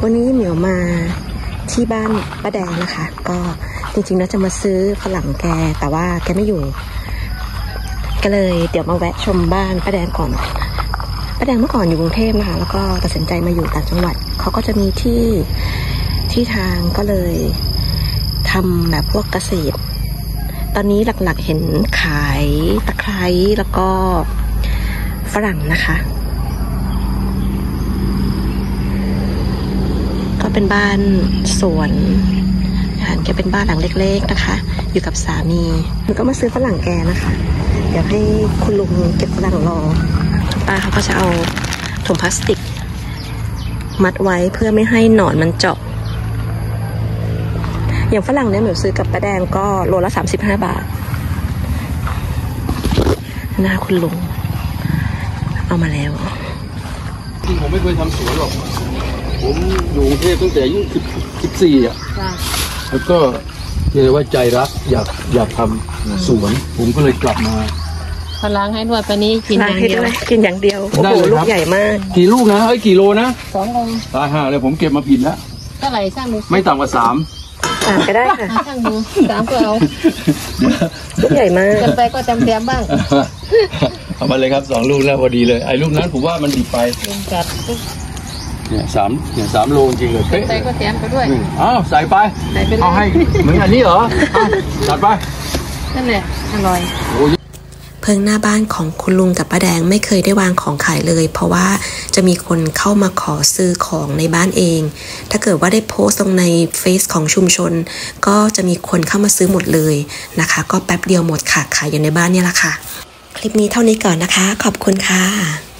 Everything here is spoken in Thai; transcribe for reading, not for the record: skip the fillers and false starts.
วันนี้เหมียวมาที่บ้านป้าแดงนะคะก็จริงๆแล้วจะมาซื้อฝรั่งแกแต่ว่าแกไม่อยู่ก็เลยเดี๋ยวมาแวะชมบ้านป้าแดงก่อนป้าแดงเมื่อก่อนอยู่กรุงเทพนะคะแล้วก็ตัดสินใจมาอยู่ต่างจังหวัดเขาก็จะมีที่ทางก็เลยทำแบบพวกเกษตรตอนนี้หลักๆเห็นขายตะไคร้แล้วก็ฝรั่งนะคะก็เป็นบ้านสวนแกเป็นบ้านหลังเล็กๆนะคะอยู่กับสามีมันก็มาซื้อฝรั่งแกนะคะเดี๋ยวให้คุณลุงเก็บฝรั่งรอป้าเขาก็จะเอาถุงพลาสติกมัดไว้เพื่อไม่ให้หนอนมันเจาะอย่างฝรั่งเนี่ยหนูซื้อกับป้าแดงก็โลละ35 บาทหน้าคุณลุงเอามาแล้วจริงผมไม่เคยทำสวนหรอกผมอยู่กรุงเทพตั้งแต่อายุ14อ่ะแล้วก็เรียกว่าใจรักอยากทำสวนผมก็เลยกลับมาพลังให้ด้วยปนี้กินอย่างเดียวกินอย่างเดียวโอ้โหลูกใหญ่มากกี่ลูกนะกี่โลนะ 2 โลตายห่าเลยผมเก็บมาผิดแล้วเท่าไหร่ช่างดูไม่ต่ำกว่า3 ก็ได้ค่ะช่างดู3ก็เอาลูกใหญ่มากเกินไปก็จำเทียมบ้างเอามาเลยครับ2 ลูกแล้วพอดีเลยไอ้ลูกนั้นผมว่ามันดิบไปจัดเนี่ย3 โลจริงเลยเป๊ะใส่ก็แถมไปด้วยอ้าวใส่ไปเอาให้เหมือนอันนี้เหรอจัดไปนั่นแหละอร่อยเพิงหน้าบ้านของคุณลุงกับป้าแดงไม่เคยได้วางของขายเลยเพราะว่าจะมีคนเข้ามาขอซื้อของในบ้านเองถ้าเกิดว่าได้โพสต์ลงในเฟซของชุมชนก็จะมีคนเข้ามาซื้อหมดเลยนะคะก็แป๊บเดียวหมดค่ะขายอยู่ในบ้านนี่แหละค่ะคลิปนี้เท่านี้ก่อนนะคะขอบคุณค่ะ